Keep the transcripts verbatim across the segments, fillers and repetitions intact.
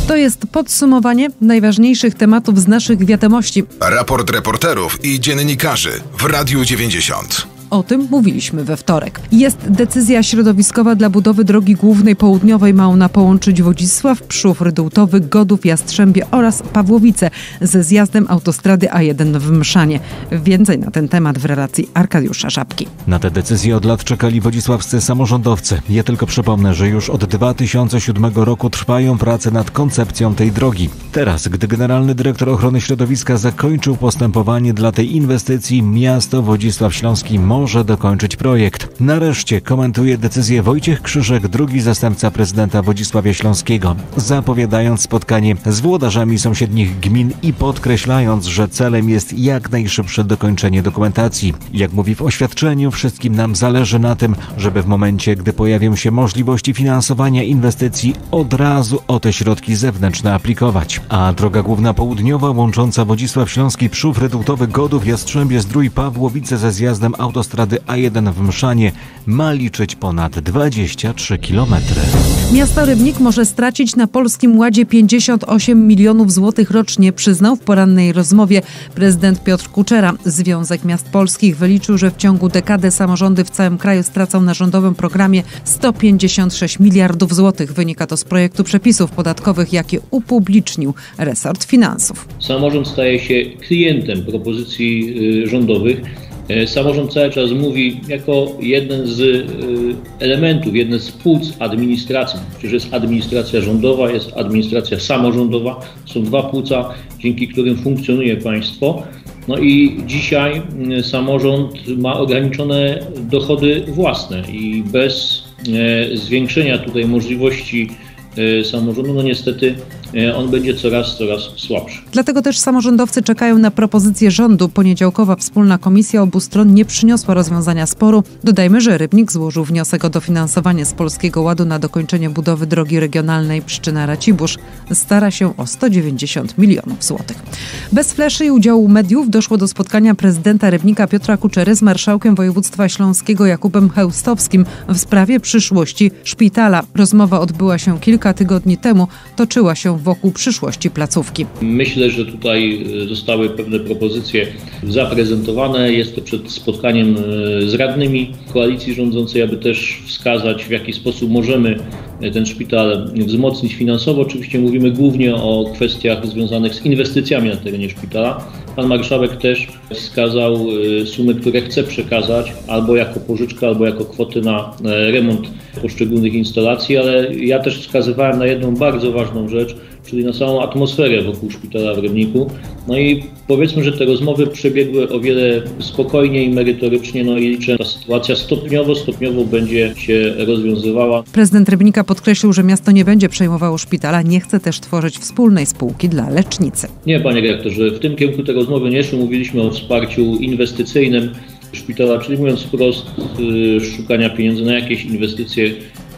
To jest podsumowanie najważniejszych tematów z naszych wiadomości. Raport reporterów i dziennikarzy w Radiu dziewięćdziesiąt. O tym mówiliśmy we wtorek. Jest decyzja środowiskowa dla budowy drogi głównej południowej. Ma ona połączyć Wodzisław, Przów, Rydułtowy, Godów, Jastrzębie oraz Pawłowice ze zjazdem autostrady A jeden w Mszanie. Więcej na ten temat w relacji Arkadiusza Żabki. Na tę decyzję od lat czekali wodzisławscy samorządowcy. Ja tylko przypomnę, że już od dwa tysiące siódmego roku trwają prace nad koncepcją tej drogi. Teraz, gdy generalny dyrektor ochrony środowiska zakończył postępowanie dla tej inwestycji, miasto Wodzisław Śląski może dokończyć projekt. Nareszcie komentuje decyzję Wojciech Krzyżek, drugi zastępca prezydenta Wodzisławia Śląskiego, zapowiadając spotkanie z włodarzami sąsiednich gmin i podkreślając, że celem jest jak najszybsze dokończenie dokumentacji. Jak mówi w oświadczeniu, wszystkim nam zależy na tym, żeby w momencie, gdy pojawią się możliwości finansowania inwestycji, od razu o te środki zewnętrzne aplikować. A droga główna południowa łącząca Wodzisław Śląski, Przów, Rydułtowy, Godów, Jastrzębie, Zdrój, Pawłowice ze zjazdem autostrady A jeden w Mszanie ma liczyć ponad dwadzieścia trzy kilometry. Miasto Rybnik może stracić na Polskim Ładzie pięćdziesiąt osiem milionów złotych rocznie, przyznał w porannej rozmowie prezydent Piotr Kuczera. Związek Miast Polskich wyliczył, że w ciągu dekady samorządy w całym kraju stracą na rządowym programie sto pięćdziesiąt sześć miliardów złotych. Wynika to z projektu przepisów podatkowych, jakie upublicznił resort finansów. Samorząd staje się klientem propozycji rządowych. Samorząd cały czas mówi jako jeden z elementów, jeden z płuc administracji. Przecież jest administracja rządowa, jest administracja samorządowa. Są dwa płuca, dzięki którym funkcjonuje państwo. No i dzisiaj samorząd ma ograniczone dochody własne i bez zwiększenia tutaj możliwości samorządu, no niestety on będzie coraz, coraz słabszy. Dlatego też samorządowcy czekają na propozycję rządu. Poniedziałkowa wspólna komisja obu stron nie przyniosła rozwiązania sporu. Dodajmy, że Rybnik złożył wniosek o dofinansowanie z Polskiego Ładu na dokończenie budowy drogi regionalnej Pszczyna-Racibórz. Stara się o sto dziewięćdziesiąt milionów złotych. Bez fleszy i udziału mediów doszło do spotkania prezydenta Rybnika Piotra Kuczery z marszałkiem województwa śląskiego Jakubem Chełstowskim w sprawie przyszłości szpitala. Rozmowa odbyła się kilka tygodni temu. Toczyła się wokół przyszłości placówki. Myślę, że tutaj zostały pewne propozycje zaprezentowane. Jest to przed spotkaniem z radnymi koalicji rządzącej, aby też wskazać, w jaki sposób możemy ten szpital wzmocnić finansowo. Oczywiście mówimy głównie o kwestiach związanych z inwestycjami na terenie szpitala. Pan marszałek też wskazał sumy, które chce przekazać albo jako pożyczkę, albo jako kwoty na remont poszczególnych instalacji, ale ja też wskazywałem na jedną bardzo ważną rzecz, czyli na samą atmosferę wokół szpitala w Rybniku. No i powiedzmy, że te rozmowy przebiegły o wiele spokojniej, merytorycznie, no i liczę, że ta sytuacja stopniowo, stopniowo będzie się rozwiązywała. Prezydent Rybnika podkreślił, że miasto nie będzie przejmowało szpitala, nie chce też tworzyć wspólnej spółki dla lecznicy. Nie, panie dyrektorze, w tym kierunku te rozmowy nie szły. Mówiliśmy o wsparciu inwestycyjnym szpitala, czyli mówiąc wprost, szukania pieniędzy na jakieś inwestycje,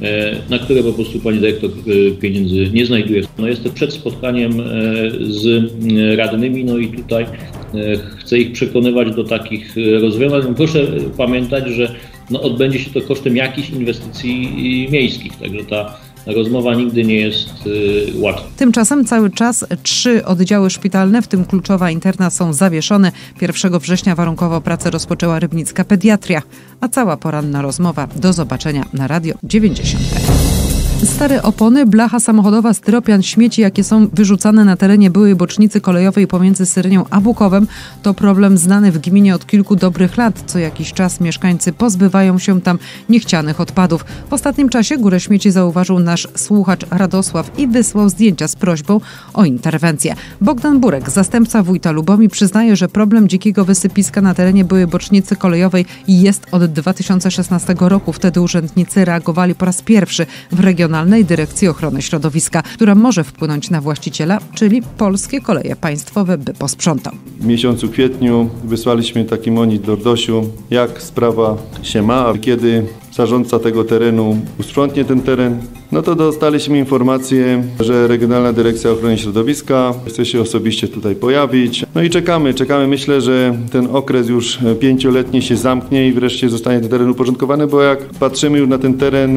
na które po prostu pani dyrektor pieniędzy nie znajduje. No jestem przed spotkaniem z radnymi, no i tutaj chcę ich przekonywać do takich rozwiązań. Proszę pamiętać, że no odbędzie się to kosztem jakichś inwestycji miejskich, także ta rozmowa nigdy nie jest y, łatwa. Tymczasem cały czas trzy oddziały szpitalne, w tym kluczowa interna, są zawieszone. pierwszego września warunkowo pracę rozpoczęła rybnicka pediatria, a cała poranna rozmowa do zobaczenia na Radio dziewięćdziesiąt. Stare opony, blacha samochodowa, styropian, śmieci, jakie są wyrzucane na terenie byłej bocznicy kolejowej pomiędzy Syrynią a Bukowem, to problem znany w gminie od kilku dobrych lat. Co jakiś czas mieszkańcy pozbywają się tam niechcianych odpadów. W ostatnim czasie górę śmieci zauważył nasz słuchacz Radosław i wysłał zdjęcia z prośbą o interwencję. Bogdan Burek, zastępca wójta Lubomi, przyznaje, że problem dzikiego wysypiska na terenie byłej bocznicy kolejowej jest od dwa tysiące szesnastego roku. Wtedy urzędnicy reagowali po raz pierwszy w regionie Regionalnej Dyrekcji Ochrony Środowiska, która może wpłynąć na właściciela, czyli Polskie Koleje Państwowe, by posprzątał. W miesiącu kwietniu wysłaliśmy taki monit do RDOŚ-u, jak sprawa się ma. Kiedy zarządca tego terenu usprzątnie ten teren. No to dostaliśmy informację, że Regionalna Dyrekcja Ochrony Środowiska chce się osobiście tutaj pojawić. No i czekamy, czekamy. Myślę, że ten okres już pięcioletni się zamknie i wreszcie zostanie ten teren uporządkowany, bo jak patrzymy już na ten teren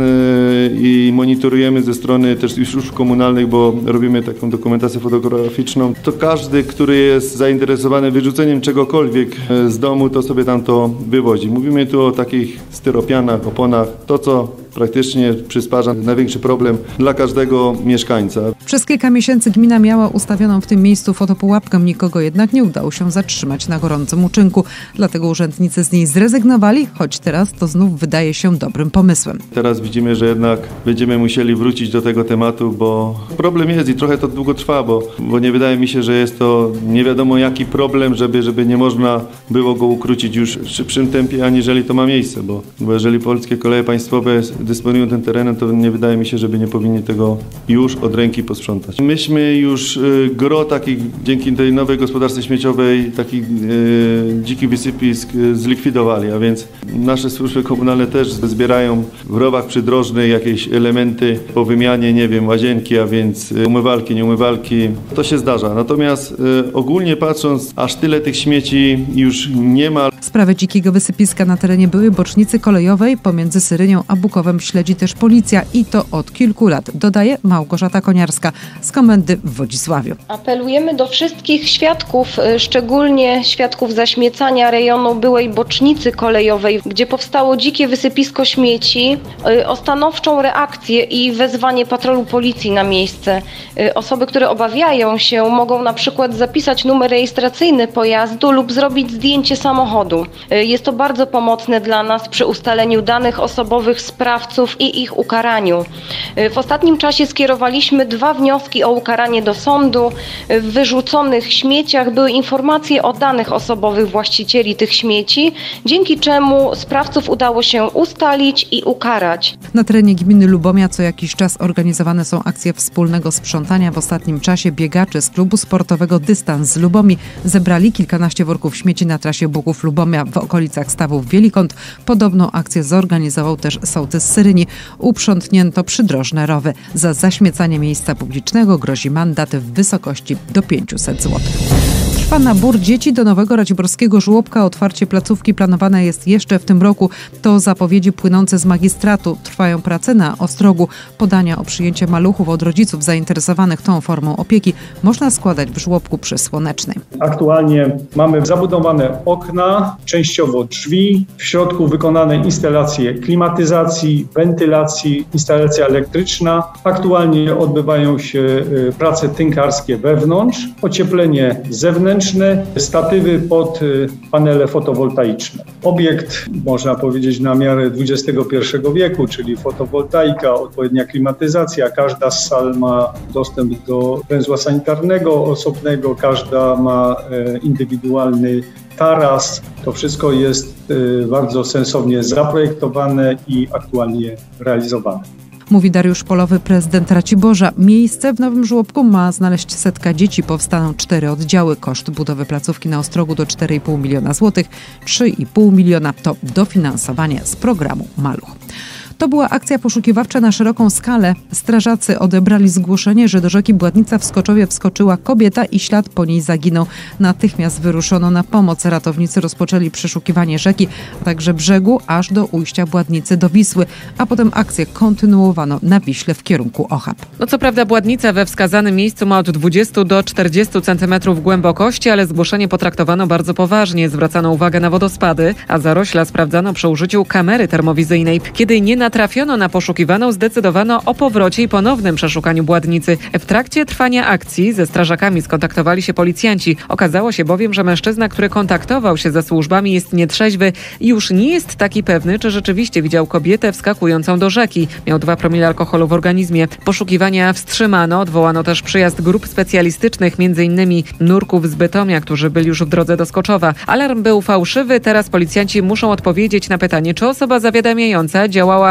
i monitorujemy ze strony też już służb komunalnych, bo robimy taką dokumentację fotograficzną, to każdy, który jest zainteresowany wyrzuceniem czegokolwiek z domu, to sobie tam to wywozi. Mówimy tu o takich styropianach, oponach, to co praktycznie przysparza największy problem dla każdego mieszkańca. Przez kilka miesięcy gmina miała ustawioną w tym miejscu fotopułapkę, nikogo jednak nie udało się zatrzymać na gorącym uczynku. Dlatego urzędnicy z niej zrezygnowali, choć teraz to znów wydaje się dobrym pomysłem. Teraz widzimy, że jednak będziemy musieli wrócić do tego tematu, bo problem jest i trochę to długo trwa, bo, bo nie wydaje mi się, że jest to nie wiadomo jaki problem, żeby, żeby nie można było go ukrócić już w szybszym tempie, aniżeli to ma miejsce, bo, bo jeżeli Polskie Koleje Państwowe dysponują tym terenem, to nie wydaje mi się, żeby nie powinni tego już od ręki posprzątać. Myśmy już y, gro takich, dzięki tej nowej gospodarce śmieciowej, takich y, dzikich wysypisk y, zlikwidowali, a więc nasze służby komunalne też zbierają w rowach przydrożnych jakieś elementy po wymianie, nie wiem, łazienki, a więc y, umywalki, nieumywalki. To się zdarza. Natomiast y, ogólnie patrząc, aż tyle tych śmieci już nie ma. Sprawę dzikiego wysypiska na terenie byłej bocznicy kolejowej pomiędzy Syrynią a Bukowem śledzi też policja i to od kilku lat, dodaje Małgorzata Koniarska z komendy w Wodzisławiu. Apelujemy do wszystkich świadków, szczególnie świadków zaśmiecania rejonu byłej bocznicy kolejowej, gdzie powstało dzikie wysypisko śmieci, o stanowczą reakcję i wezwanie patrolu policji na miejsce. Osoby, które obawiają się, mogą na przykład zapisać numer rejestracyjny pojazdu lub zrobić zdjęcie samochodu. Jest to bardzo pomocne dla nas przy ustaleniu danych osobowych sprawców i ich ukaraniu. W ostatnim czasie skierowaliśmy dwa wnioski o ukaranie do sądu. W wyrzuconych śmieciach były informacje o danych osobowych właścicieli tych śmieci, dzięki czemu sprawców udało się ustalić i ukarać. Na terenie gminy Lubomia co jakiś czas organizowane są akcje wspólnego sprzątania. W ostatnim czasie biegacze z klubu sportowego Dystans z Lubomi zebrali kilkanaście worków śmieci na trasie Bugów-Lubomia w okolicach stawów Wielikąt. Podobną akcję zorganizował też sołtys z Syryni. Uprzątnięto przydrożne rowy. Za zaśmiecanie miejsca publicznego grozi mandat w wysokości do pięćset złotych. Trwa nabór dzieci do nowego raciborskiego żłobka. Otwarcie placówki planowane jest jeszcze w tym roku. To zapowiedzi płynące z magistratu. Trwają prace na Ostrogu. Podania o przyjęcie maluchów od rodziców zainteresowanych tą formą opieki można składać w żłobku przy Słonecznej. Aktualnie mamy zabudowane okna, częściowo drzwi, w środku wykonane instalacje klimatyzacji, wentylacji, instalacja elektryczna. Aktualnie odbywają się prace tynkarskie wewnątrz, ocieplenie zewnętrzne, statywy pod panele fotowoltaiczne. Obiekt, można powiedzieć, na miarę dwudziestego pierwszego wieku, czyli fotowoltaika, odpowiednia klimatyzacja. Każda z sal ma dostęp do węzła sanitarnego osobnego, każda ma indywidualny taras. To wszystko jest bardzo sensownie zaprojektowane i aktualnie realizowane. Mówi Dariusz Polowy, prezydent Raciborza. Miejsce w nowym żłobku ma znaleźć setka dzieci. Powstaną cztery oddziały. Koszt budowy placówki na Ostrogu do cztery i pół miliona złotych. trzy i pół miliona to dofinansowanie z programu Maluch. To była akcja poszukiwawcza na szeroką skalę. Strażacy odebrali zgłoszenie, że do rzeki Bładnica w Skoczowie wskoczyła kobieta i ślad po niej zaginął. Natychmiast wyruszono na pomoc. Ratownicy rozpoczęli przeszukiwanie rzeki, a także brzegu aż do ujścia Bładnicy do Wisły, a potem akcję kontynuowano na Wiśle w kierunku Ochab. No co prawda Bładnica we wskazanym miejscu ma od dwudziestu do czterdziestu centymetrów głębokości, ale zgłoszenie potraktowano bardzo poważnie. Zwracano uwagę na wodospady, a zarośla sprawdzano przy użyciu kamery termowizyjnej. Kiedy nie natrafiono na poszukiwaną, zdecydowano o powrocie i ponownym przeszukaniu Bładnicy. W trakcie trwania akcji ze strażakami skontaktowali się policjanci. Okazało się bowiem, że mężczyzna, który kontaktował się ze służbami, jest nietrzeźwy i już nie jest taki pewny, czy rzeczywiście widział kobietę wskakującą do rzeki. Miał dwa promile alkoholu w organizmie. Poszukiwania wstrzymano, odwołano też przyjazd grup specjalistycznych, między innymi nurków z Bytomia, którzy byli już w drodze do Skoczowa. Alarm był fałszywy, teraz policjanci muszą odpowiedzieć na pytanie, czy osoba zawiadamiająca działała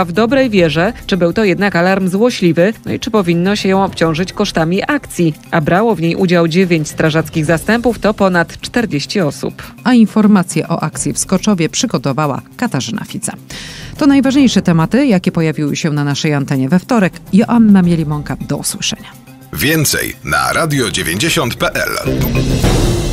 działała w dobrej wierze, czy był to jednak alarm złośliwy, no i czy powinno się ją obciążyć kosztami akcji. A brało w niej udział dziewięć strażackich zastępów, to ponad czterdzieści osób. A informacje o akcji w Skoczowie przygotowała Katarzyna Fica. To najważniejsze tematy, jakie pojawiły się na naszej antenie we wtorek. Joanna Mielimonka, do usłyszenia. Więcej na radio dziewięćdziesiąt kropka p l.